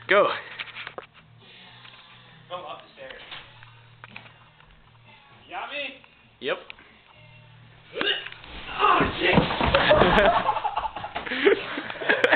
Go. Go up the stairs. You got me? Yep.